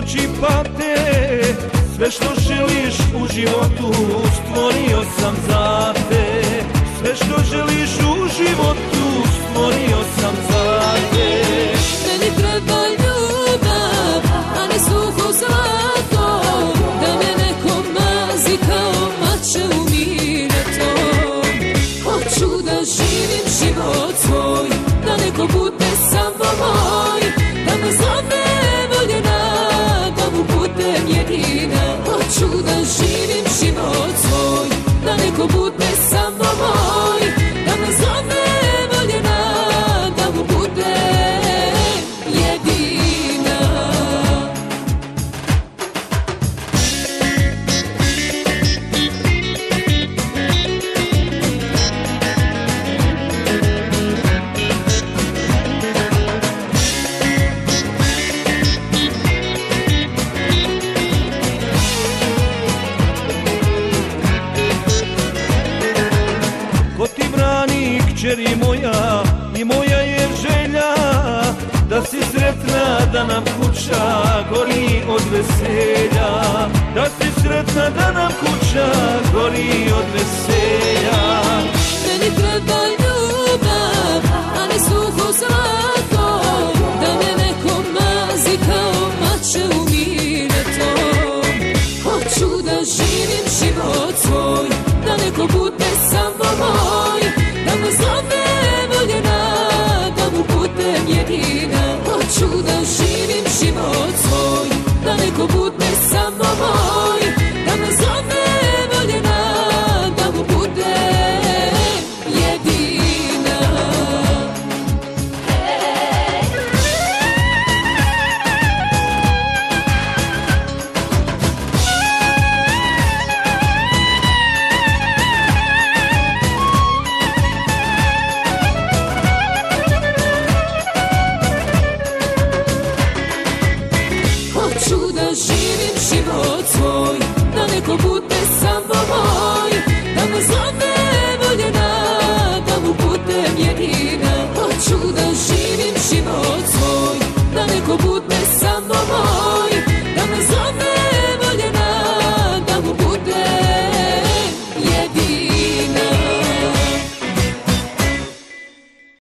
oči pate. Sve što želiš u životu stvorio sam za te. Sve što želiš u životu stvorio sam za te. Meni treba ljubav, a ne suho zlato, da me neko mazi kao mače u minetom. Hoću da živim život svoj, da neko bude samo moj, da me zove voljena, da mu budem jedina. Hoću da živim život svoj, da neko bude samo moj, da me zove voljena, da mu budem jedina. Ko ti brani, kćeri moja, i moja je želja da si sretna, da nam kuća gori od veselja. Da si sretna, da nam kuća gori od veselja. Meni treba ljubav, a ne suho zlato, da me neko mazi kao mače u minetom. Hoću da živim život svoj, da neko bude samo moj, da me zove voljena, da mu budem jedina. Hoću da živim život svoj, da neko bude samo moj, da me zove voljena, da mu budem jedina. Hoću da živim život svoj, da neko bude samo moj,